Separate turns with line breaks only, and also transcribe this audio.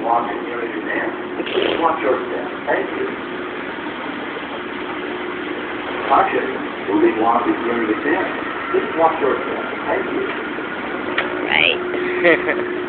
watch it near your dance. Just watch your step. Thank you. Caution. Moving walk is near your dance. Just watch your step. Thank you.
Right.